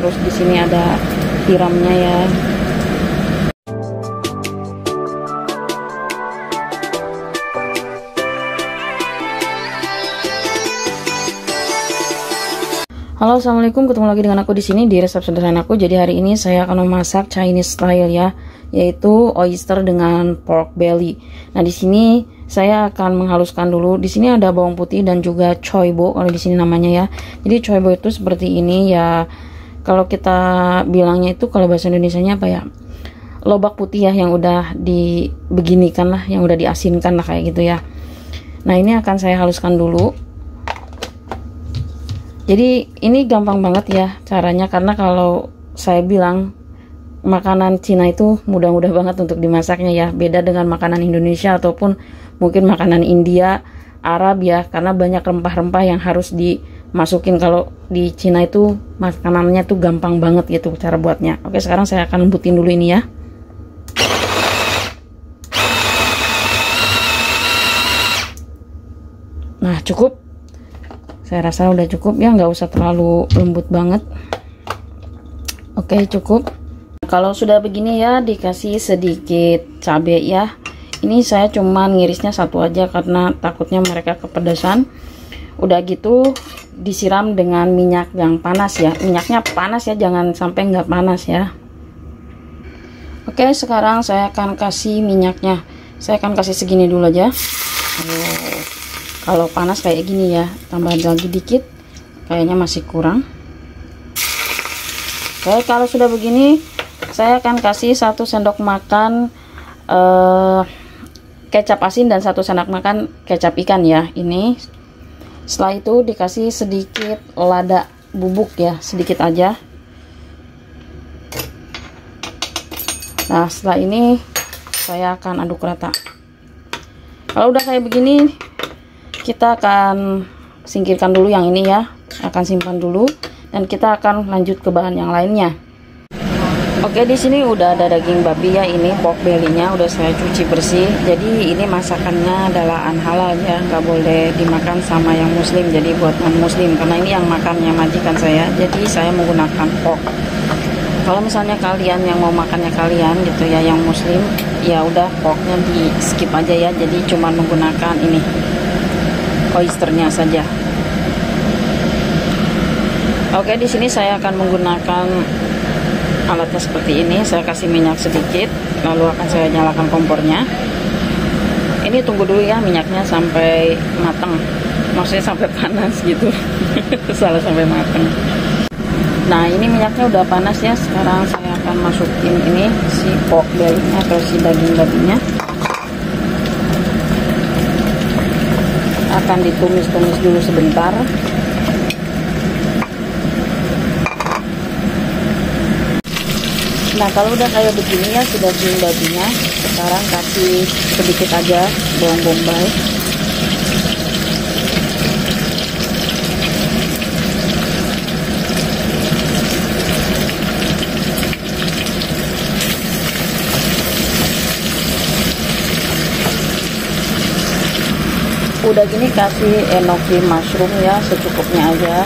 terus di sini ada tiramnya ya. Halo, assalamualaikum, ketemu lagi dengan aku di sini di resep sederhana aku. Jadi hari ini saya akan memasak Chinese style ya, yaitu oyster dengan pork belly. Nah di sini saya akan menghaluskan dulu. Di sini ada bawang putih dan juga choibo kalau di sini namanya ya. Jadi choibo itu seperti ini ya. Kalau kita bilangnya itu kalau bahasa Indonesianya apa ya? Lobak putih ya, yang udah dibeginikan lah, yang udah diasinkan lah kayak gitu ya. Nah ini akan saya haluskan dulu. Jadi ini gampang banget ya caranya, karena kalau saya bilang makanan Cina itu mudah-mudah banget untuk dimasaknya ya. Beda dengan makanan Indonesia ataupun mungkin makanan India, Arab ya, karena banyak rempah-rempah yang harus dimasukin. Kalau di Cina itu makanannya tuh gampang banget gitu cara buatnya. Oke, sekarang saya akan lembutin dulu ini ya. Nah cukup. Saya rasa udah cukup ya, nggak usah terlalu lembut banget. Oke, cukup. Kalau sudah begini ya, dikasih sedikit cabai ya. Ini saya cuman ngirisnya satu aja karena takutnya mereka kepedesan. Udah gitu disiram dengan minyak yang panas ya. Minyaknya panas ya, jangan sampai nggak panas ya. Oke, sekarang saya akan kasih minyaknya. Saya akan kasih segini dulu aja. Kalau panas kayak gini ya, tambahin lagi dikit, kayaknya masih kurang. Oke, kalau sudah begini saya akan kasih 1 sendok makan kecap asin dan 1 sendok makan kecap ikan ya. Ini setelah itu dikasih sedikit lada bubuk ya, sedikit aja. Nah setelah ini saya akan aduk rata. Kalau udah kayak begini, kita akan singkirkan dulu yang ini ya, akan simpan dulu, dan kita akan lanjut ke bahan yang lainnya. Oke, di sini udah ada daging babi ya, ini pork belly-nya udah saya cuci bersih. Jadi ini masakannya adalah halal ya, nggak boleh dimakan sama yang muslim. Jadi buat non muslim, karena ini yang makannya majikan saya, jadi saya menggunakan pork. Kalau misalnya kalian yang mau makannya kalian gitu ya, yang muslim, ya udah porknya di skip aja ya. Jadi cuma menggunakan ini oysternya saja. Oke, di sini saya akan menggunakan alatnya seperti ini. Saya kasih minyak sedikit, lalu akan saya nyalakan kompornya. Ini tunggu dulu ya minyaknya sampai matang, maksudnya sampai panas gitu. Salah, sampai matang. Nah ini minyaknya udah panas ya. Sekarang saya akan masukin ini si pork belly-nya atau si daging babinya. Akan ditumis-tumis dulu sebentar. Nah kalau udah kayak begini ya si daging babinya, sekarang kasih sedikit aja bawang bombay. Udah gini kasih enoki mushroom ya, secukupnya aja.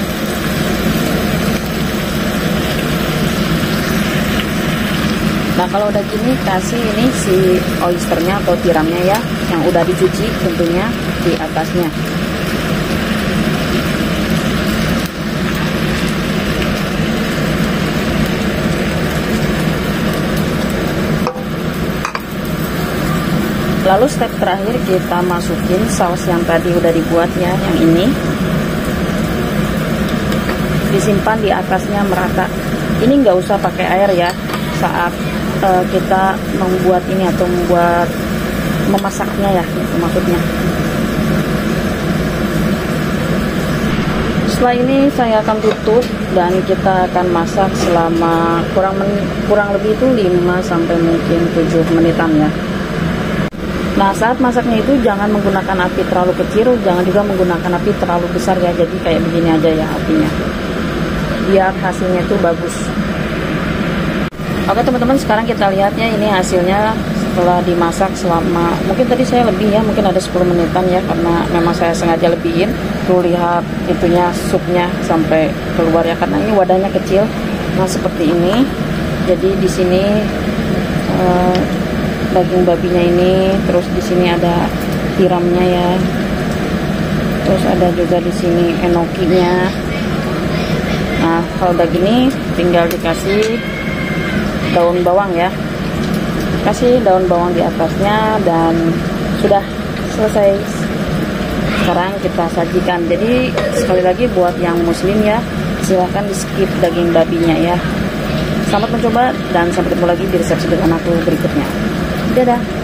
Nah kalau udah gini kasih ini si oysternya atau tiramnya ya, yang udah dicuci tentunya di atasnya. Lalu step terakhir kita masukin saus yang tadi udah dibuat ya, yang ini disimpan di atasnya merata. Ini nggak usah pakai air ya saat kita membuat ini atau memasaknya ya, gitu maksudnya. Setelah ini saya akan tutup dan kita akan masak selama kurang lebih itu 5 sampai mungkin 7 menitan ya. Nah saat masaknya itu jangan menggunakan api terlalu kecil, jangan juga menggunakan api terlalu besar ya. Jadi kayak begini aja ya apinya, biar hasilnya itu bagus. Oke teman-teman, sekarang kita lihatnya ini hasilnya setelah dimasak selama, mungkin tadi saya lebih ya, mungkin ada 10 menitan ya, karena memang saya sengaja lebihin. Tuh lihat itunya, supnya sampai keluar ya, karena ini wadahnya kecil. Nah, seperti ini. Jadi di sini daging babinya ini, terus di sini ada tiramnya ya. Terus ada juga di sini enokinya. Nah, kalau udah gini tinggal dikasih daun bawang ya. Kasih daun bawang di atasnya dan sudah selesai. Sekarang kita sajikan. Jadi sekali lagi buat yang muslim ya, silahkan di skip daging babinya ya. Selamat mencoba dan sampai ketemu lagi di resep sederhana aku berikutnya. Dadah.